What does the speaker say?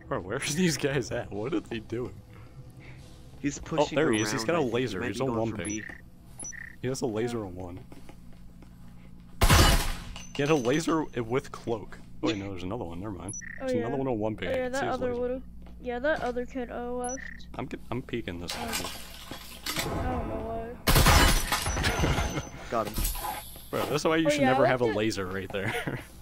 Bro, where's these guys at? What are they doing? He's pushing. Oh, there he is. He's got a around. laser. He might He's be on going one for ping. B. He has a laser on one. He had a laser with cloak. Oh, wait, no, there's another one. Never mind. Oh, There's yeah. another one on one ping. Oh, yeah, I see that his other laser. little. Yeah, that other kid left. I'm peeking this. I don't know why. Got him. Bro, that's why you Oh, should yeah, I never like have a that- laser right there.